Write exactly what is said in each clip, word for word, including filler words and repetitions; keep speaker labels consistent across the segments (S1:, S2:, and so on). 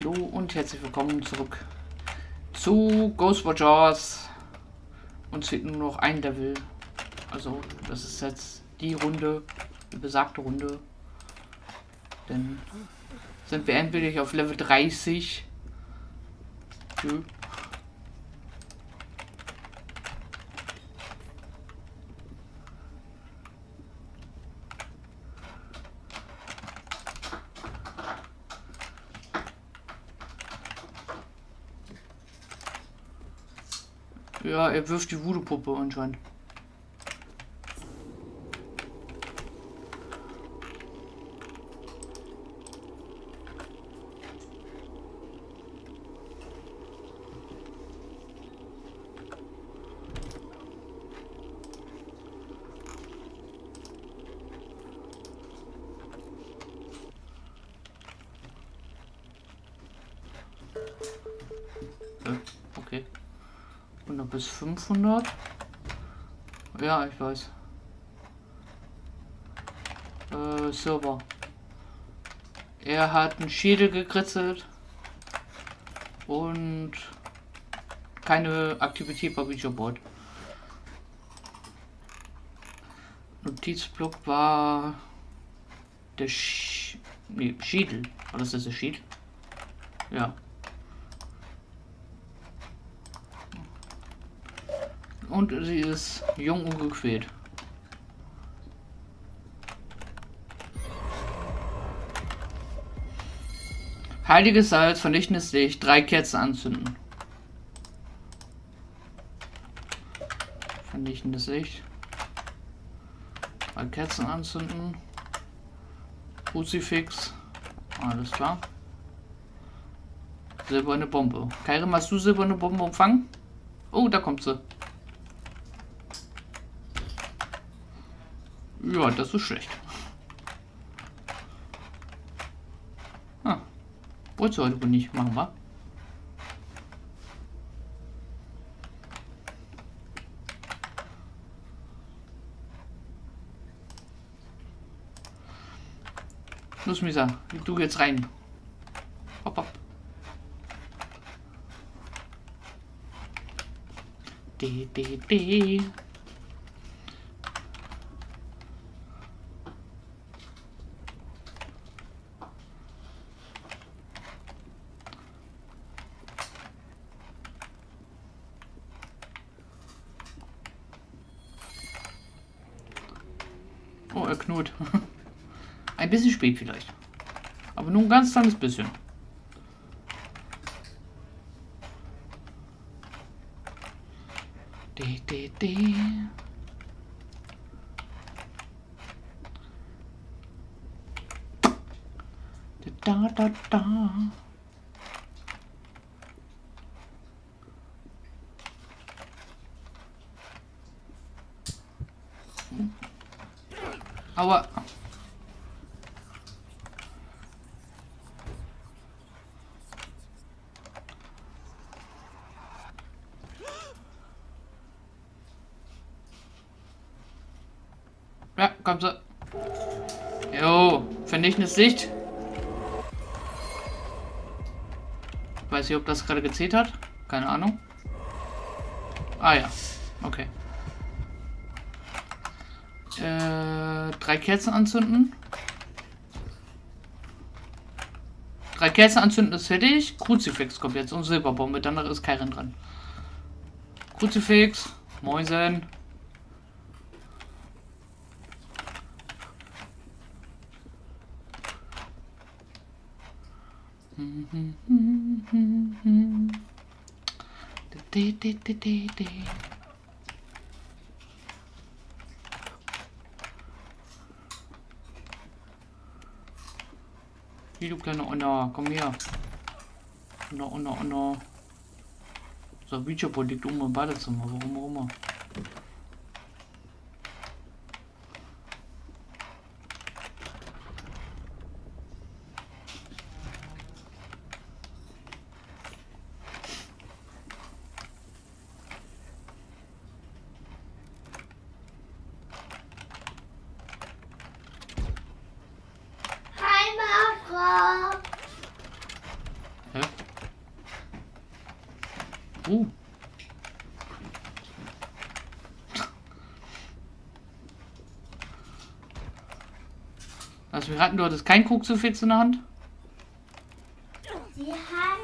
S1: Hallo und herzlich willkommen zurück zu Ghostwatchers. Uns fehlt nur noch ein Level. Also das ist jetzt die Runde, die besagte Runde. Dann sind wir endlich auf Level dreißig. Tschö. Ja, er wirft die Voodoo-Puppe anscheinend. Okay. hundert bis fünfhundert. Ja, ich weiß. Äh, Server. Er hat einen Schädel gekritzelt und keine Aktivität bei Board. Notizblock war der Sch nee, Schädel. War das der Schädel? Ja. Und sie ist jung und gequält. Heiliges Salz, vernichtendes Licht, drei Kerzen anzünden. Vernichtendes Licht. Drei Kerzen anzünden. Kruzifix. Alles klar. Silberne Bombe. Kairim, hast du silberne Bombe empfangen? Oh, da kommt sie. Ja, das ist schlecht. Ah, wollte heute wohl nicht machen, wa? Los, Misa, du jetzt rein. Hopp, hopp. De, de, de. Oh, er knurrt. Ein bisschen spät vielleicht. Aber nur ein ganz kleines bisschen. De, de, de. Da, da, da. Aber ja, kommt so. Jo, vernichtendes Licht. Weiß nicht, ob das gerade gezählt hat. Keine Ahnung. Ah ja, okay. Äh, drei Kerzen anzünden. Drei Kerzen anzünden ist fertig. Kruzifix kommt jetzt und Silberbombe. Danach ist Kairim dran. Kruzifix. Moinsen. De, de, de, de, de. Hier, du kleine Onna, komm her. Onna, Onna, Onna. So, Bücherboard liegt oben im Badezimmer. Warum auch immer. Hä? Uh. Also wir hatten, du hattest kein Kruzifix in der Hand?
S2: Sie haben...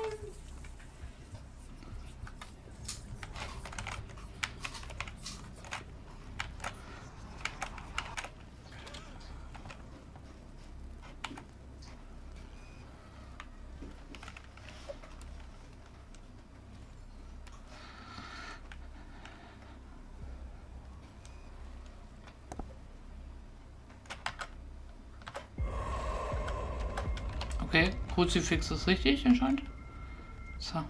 S1: Okay, Kruzifix ist richtig anscheinend. So.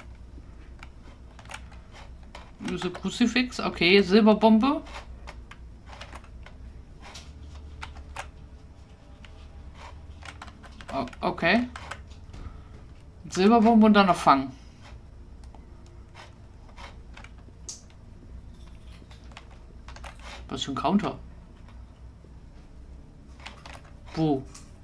S1: Use Kruzifix, okay, Silberbombe. O okay. Silberbombe und dann noch fangen. Was für ein Counter? Wo?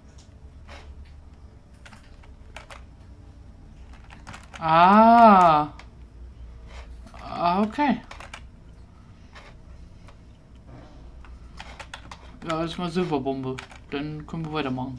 S1: Ah. Ah, okay. Ja, ist mal Silberbombe. Dann können wir weitermachen.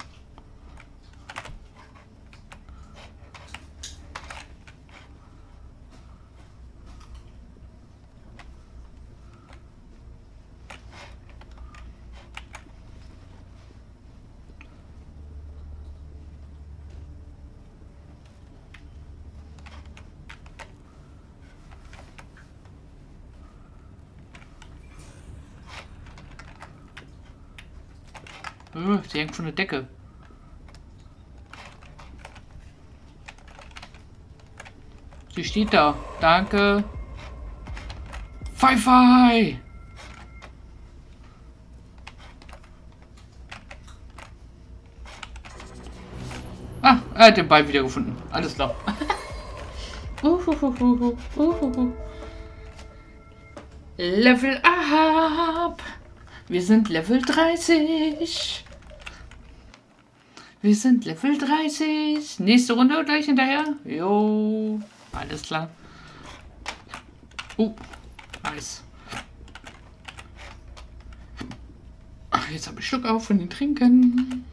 S1: Äh, sie hängt von der Decke. Sie steht da. Danke. Fei Fei! Ah, er hat den Ball wieder gefunden. Alles klar. Uhuhuhu, uhuhu. Level up! Wir sind Level dreißig. Wir sind Level dreißig. Nächste Runde gleich hinterher. Jo. Alles klar. Oh. Nice. Ach, jetzt habe ich Schluck auf von den Trinken.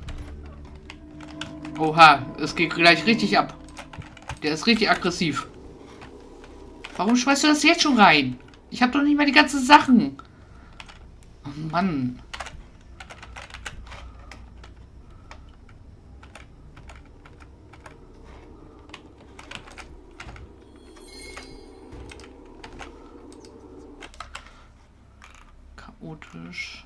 S1: Oha. Es geht gleich richtig ab. Der ist richtig aggressiv. Warum schmeißt du das jetzt schon rein? Ich habe doch nicht mal die ganzen Sachen. Oh Mann. Chaotisch.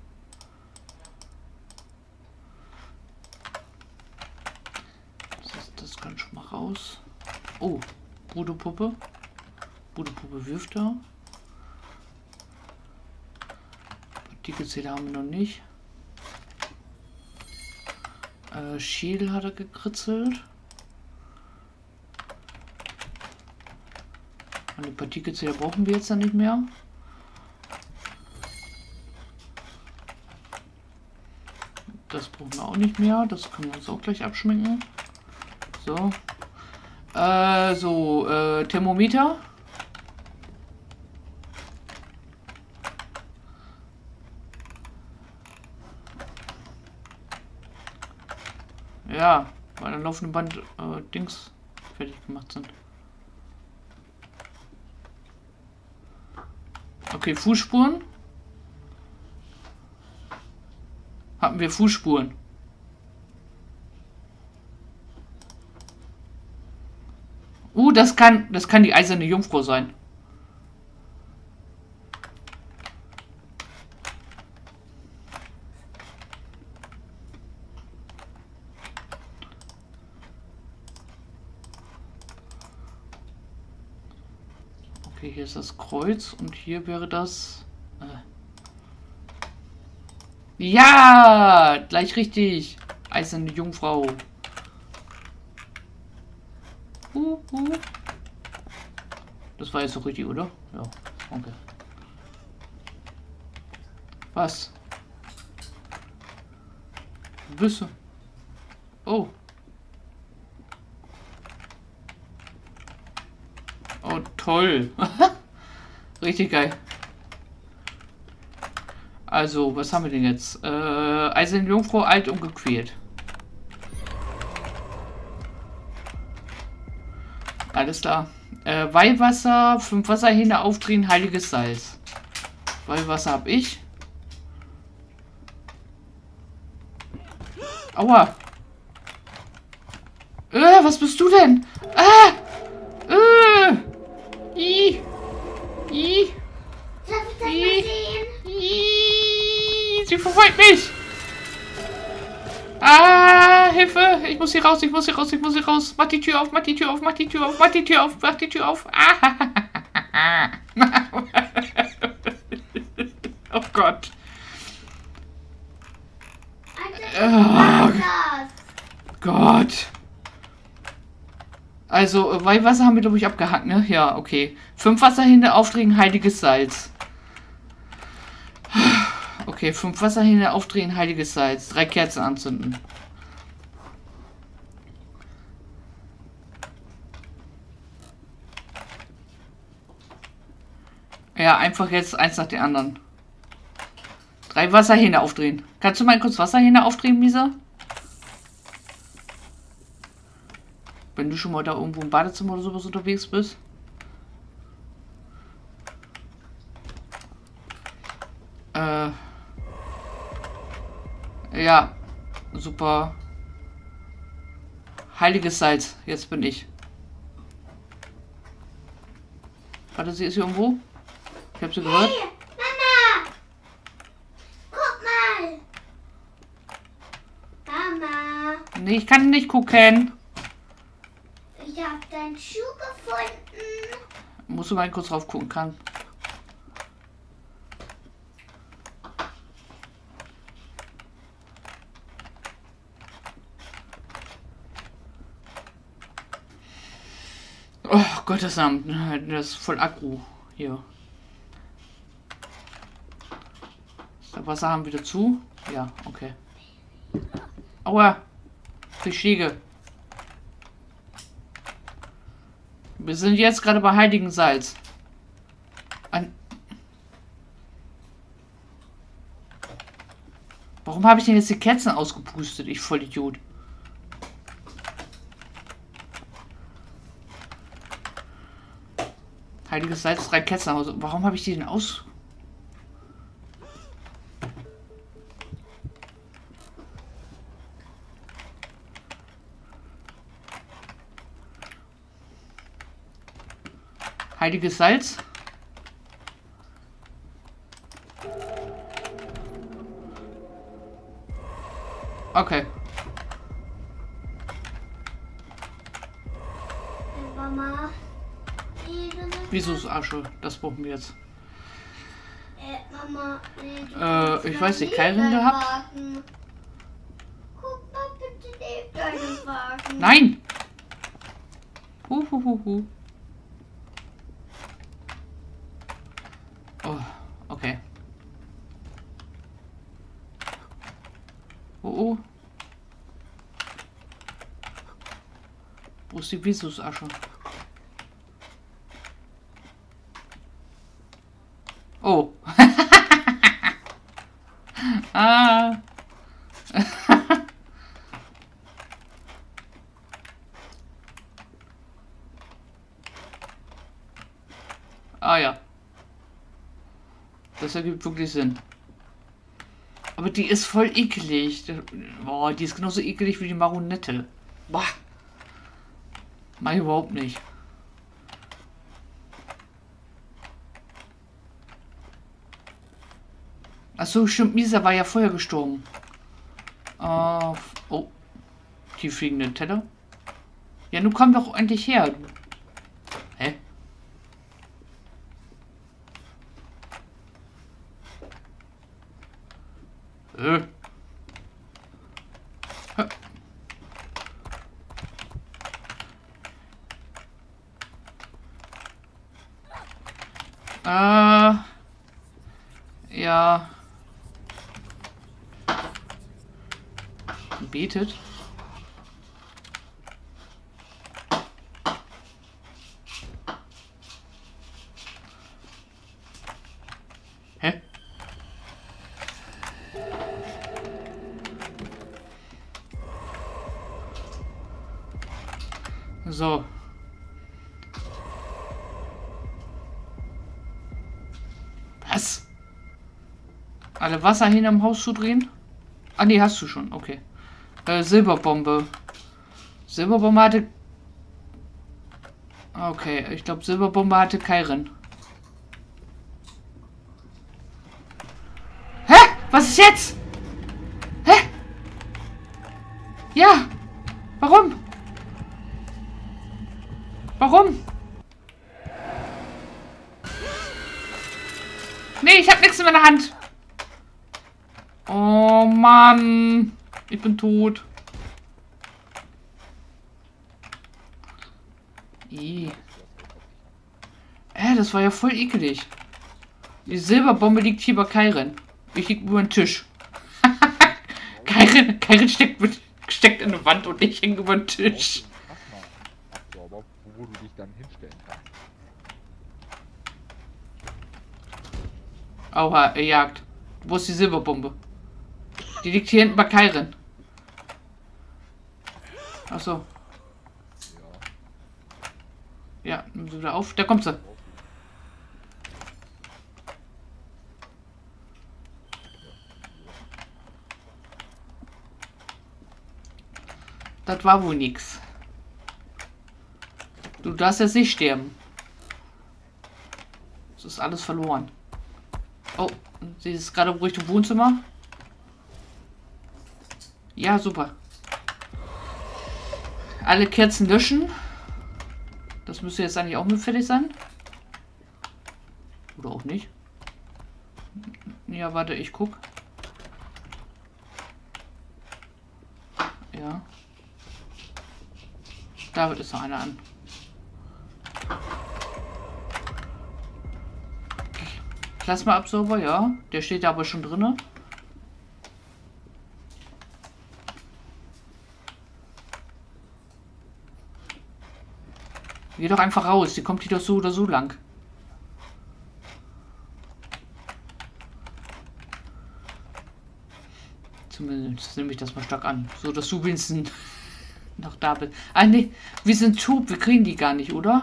S1: Das, das kann schon mal raus. Oh, Voodoo-Puppe. Voodoo-Puppe wirft da. Partikelzähler haben wir noch nicht. Äh, Schädel hat er gekritzelt. Und die Partikelzähler brauchen wir jetzt dann nicht mehr. Das brauchen wir auch nicht mehr. Das können wir uns auch gleich abschminken. So. Äh, so, äh, Thermometer. Ja, weil an laufenden Band äh, Dings fertig gemacht sind. Okay, Fußspuren. Hatten wir Fußspuren. Uh, das kann, das kann die eiserne Jungfrau sein. Okay, hier ist das Kreuz und hier wäre das... Äh ja, gleich richtig. Eiserne Jungfrau. Uh, uh. Das war jetzt doch richtig, oder? Ja, okay. Was? Bisse. Oh. Oh, toll. Richtig geil. Also, was haben wir denn jetzt? Äh, Eiserne Jungfrau, alt und gequält. Alles klar. Äh, Weihwasser, fünf Wasserhähne aufdrehen, heiliges Salz. Weihwasser habe ich. Aua. Äh, was bist du denn? Ah! Äh! I! I!
S2: Darf ich das mal
S1: I!
S2: sehen?
S1: I! Sie verfolgt mich! Ah, Hilfe! Ich muss hier raus, ich muss hier raus, ich muss hier raus. Mach die Tür auf, mach die Tür auf, mach die Tür auf, mach die Tür auf, mach die Tür auf. Ah! Oh Gott.
S2: Alter,
S1: Oh Gott. Also, äh, Weihwasser haben wir, glaube ich, abgehackt, ne? Ja, okay. Fünf Wasserhähne aufdrehen, heiliges Salz. Okay, fünf Wasserhähne aufdrehen, heiliges Salz. Drei Kerzen anzünden. Ja, einfach jetzt eins nach dem anderen. Drei Wasserhähne aufdrehen. Kannst du mal kurz Wasserhähne aufdrehen, Misa? Wenn du schon mal da irgendwo im Badezimmer oder sowas unterwegs bist. Äh. Ja. Super. Heiliges Salz. Jetzt bin ich. Warte, sie ist hier irgendwo. Ich hab sie gehört.
S2: Hey, Mama! Guck mal! Mama!
S1: Nee, ich kann nicht gucken.
S2: Ich habe deinen Schuh gefunden.
S1: Musst du mal kurz drauf gucken kann. Oh, Gottes Namen. Das ist voll aggro hier. Das Wasser haben wir dazu. Ja, okay. Aua. Fischige. Wir sind jetzt gerade bei Heiligen Salz. An Warum habe ich denn jetzt die Kerzen ausgepustet? Ich voll Idiot. Heiliges Salz, drei Kerzenhause. Warum habe ich die denn aus... Heiliges Salz. Okay.
S2: Mama.
S1: Wieso ist Asche? Das brauchen wir jetzt.
S2: Äh, Mama. Nee, du
S1: Äh,
S2: kannst
S1: ich
S2: noch
S1: weiß nicht,
S2: neben
S1: Keilring
S2: deinem
S1: gehabt?
S2: Wagen. Guck mal bitte neben deinem Wagen.
S1: Nein! Hu, hu, hu, hu. Oh, okay. Oh, oh. Wo ist die Visusasche? Oh. Ah. Ah ja. Das ergibt wirklich Sinn. Aber die ist voll eklig. Boah, die ist genauso eklig wie die Maronette. Boah. Mach ich überhaupt nicht. Achso, stimmt, Misa war ja vorher gestorben. Uh, oh. Die fliegende Teller. Ja, nun komm doch endlich her. Hä? Äh. Hä? Äh. Ja. Betet. So. Was? Alle Wasserhähne am Haus zu drehen? Ah, nee, hast du schon. Okay. Äh, Silberbombe. Silberbombe hatte... Okay, ich glaube, Silberbombe hatte Kairen. Hä? Was ist jetzt? Hä? Ja. Warum? Warum? Nee, ich habe nichts in meiner Hand. Oh Mann. Ich bin tot. Ih. Äh, das war ja voll eklig. Die Silberbombe liegt hier bei Kairen. Ich lieg über den Tisch. Kairen, Kairen steckt, mit, steckt in der Wand und ich hänge über den Tisch.
S3: Absorber, wo du dich dann hinstellen kannst.
S1: Aua, er jagt. Wo ist die Silberbombe? Die liegt hier hinten bei Kairen. Achso. Ja, nimm sie wieder auf. Da kommt sie. Das war wohl nix. Du darfst jetzt nicht sterben. Es ist alles verloren. Oh, sie ist gerade ruhig im Wohnzimmer. Ja, super. Alle Kerzen löschen. Das müsste jetzt eigentlich auch mit fertig sein. Oder auch nicht. Ja, warte, ich guck. Ja. Da ist noch einer an. Plasmaabsorber, ja. Der steht da aber schon drinne. Geh doch einfach raus. Die kommt hier doch so oder so lang. Zumindest nehme ich das mal stark an. So, dass du wenigstens noch da bist. Ah, nee. Wir sind tot. Wir kriegen die gar nicht, oder?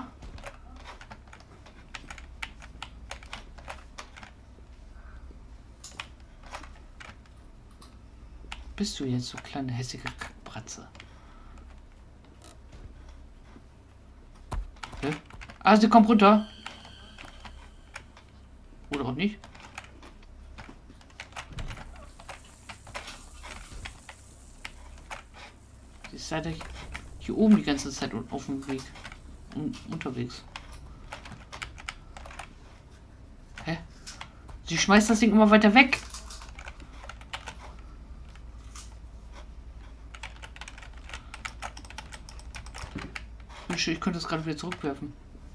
S1: Bist du jetzt so kleine hässliche Kackbratze? Okay. Ah, sie kommt runter. Oder auch nicht. Sie ist leider hier oben die ganze Zeit auf dem Weg. Un unterwegs. Hä? Sie schmeißt das Ding immer weiter weg. Ich könnte es gerade wieder zurückwerfen.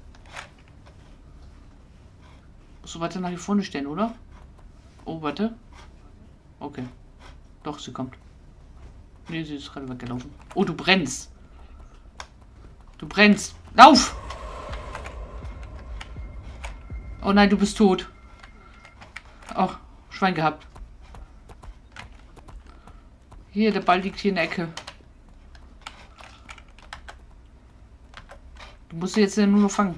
S1: Musst du weiter nach hier vorne stellen, oder? Oh, warte. Okay. Doch, sie kommt. Nee, sie ist gerade weggelaufen. Oh, du brennst. Du brennst. Lauf! Oh nein, du bist tot. Oh, Schwein gehabt. Hier, der Ball liegt hier in der Ecke. Du musst sie jetzt nur noch fangen.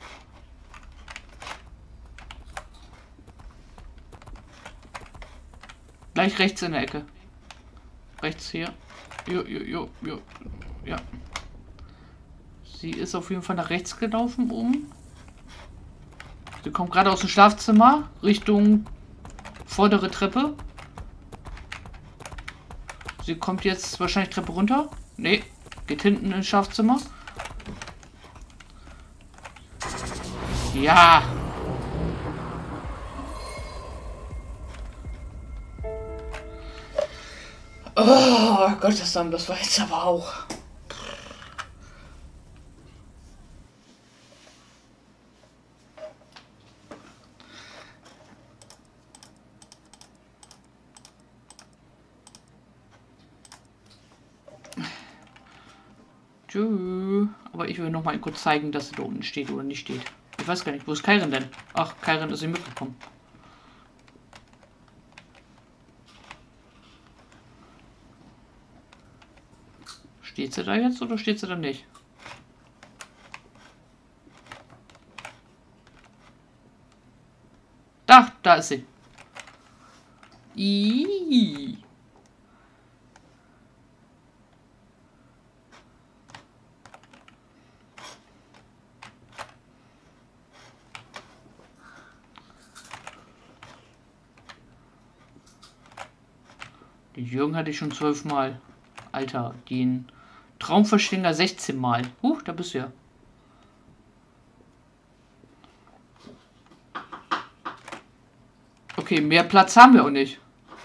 S1: Gleich rechts in der Ecke. Rechts hier. Jo, jo, jo, jo. Ja. Sie ist auf jeden Fall nach rechts gelaufen oben. Sie kommt gerade aus dem Schlafzimmer Richtung vordere Treppe. Sie kommt jetzt wahrscheinlich Treppe runter. Nee, geht hinten ins Schlafzimmer. Ja. Oh Gott, das war jetzt aber auch. Tschüss. Aber ich will noch mal kurz zeigen, dass sie da unten steht oder nicht steht. Ich weiß gar nicht, wo ist Kairen denn? Ach, Kairen ist sie mitgekommen. Steht sie da jetzt oder steht sie da nicht? Da, da ist sie. Iiii. Den Jürgen hatte ich schon zwölfmal. Alter, den Traumverschlinger sechzehn Mal. Huch, da bist du ja. Okay, mehr Platz haben wir auch nicht.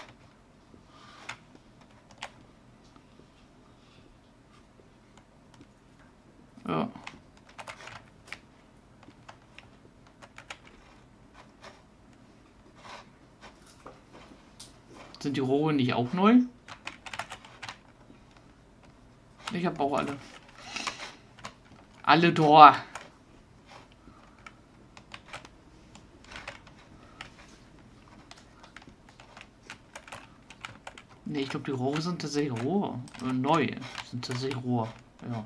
S1: Ja. Sind die Rohre nicht auch neu? Ich habe auch alle. Alle da. Ne, ich glaube, die Rohre sind tatsächlich roh. Äh, neu. Sind tatsächlich roh. Ja.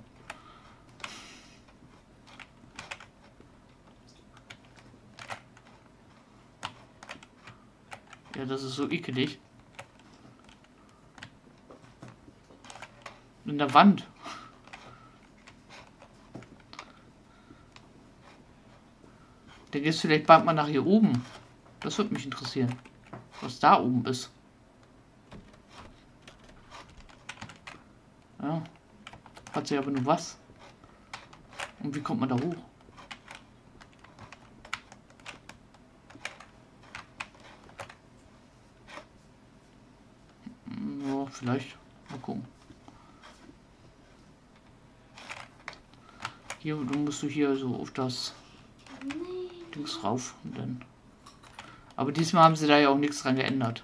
S1: Ja, das ist so ekelig. In der Wand. Der geht vielleicht bald mal nach hier oben. Das würde mich interessieren. Was da oben ist. Ja. Hat sie aber nur was. Und wie kommt man da hoch? Ja, vielleicht. Mal gucken. Hier, du musst du hier so auf das Dings rauf und dann. Aber diesmal haben sie da ja auch nichts dran geändert.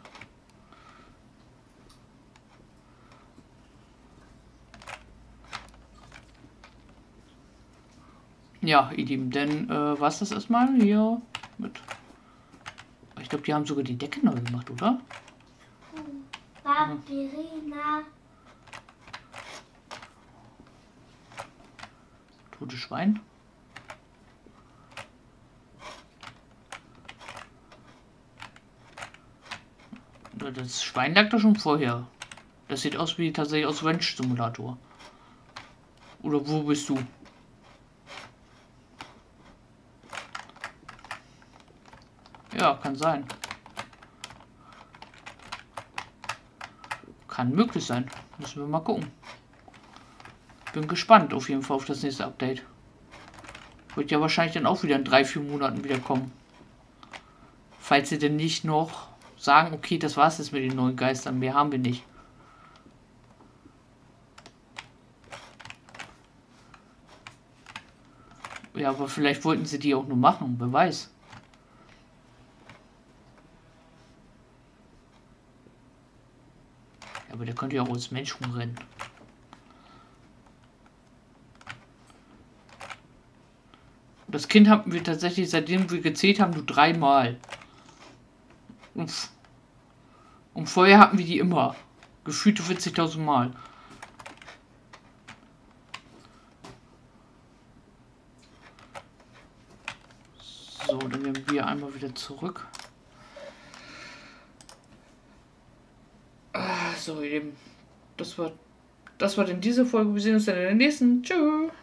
S1: Ja, ihr Lieben, denn äh, was das erstmal hier mit. Ich glaube, die haben sogar die Decke neu gemacht, oder?
S2: Vampirina.
S1: Totes Schwein. Das Schwein lag da schon vorher. Das sieht aus wie tatsächlich aus Ranch Simulator. Oder wo bist du? Ja, kann sein. Kann möglich sein. Müssen wir mal gucken. Bin gespannt auf jeden Fall auf das nächste Update. Wird ja wahrscheinlich dann auch wieder in drei, vier Monaten wieder kommen. Falls sie denn nicht noch sagen, okay, das war's jetzt mit den neuen Geistern. Mehr haben wir nicht. Ja, aber vielleicht wollten sie die auch nur machen. Wer weiß. Ja, aber der könnte ja auch als Mensch rumrennen. Das Kind haben wir tatsächlich, seitdem wir gezählt haben, nur dreimal. Und, und vorher hatten wir die immer. Gefühlte vierzigtausend Mal. So, dann gehen wir einmal wieder zurück. So, eben. Das war, das war denn diese Folge. Wir sehen uns dann in der nächsten. Tschüss.